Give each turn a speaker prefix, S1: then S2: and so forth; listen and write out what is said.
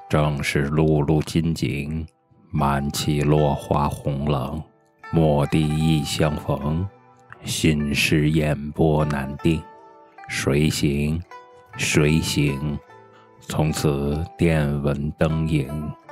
S1: 正是碌碌金井，满起落花红冷。蓦地忆相逢，心事眼波难定。谁行？谁行？从此电文灯影。